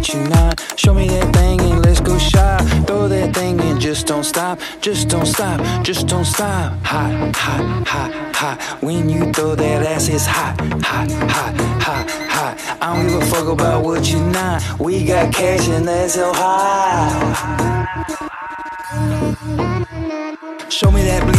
what you not. Show me that thing and let's go shop. Throw that thing and just don't stop. Just don't stop, just don't stop. Hot, hot, hot, hot. When you throw that ass, it's hot, hot, hot, hot, hot. I don't give a fuck about what you not. We got cash and that's so hot. Show me that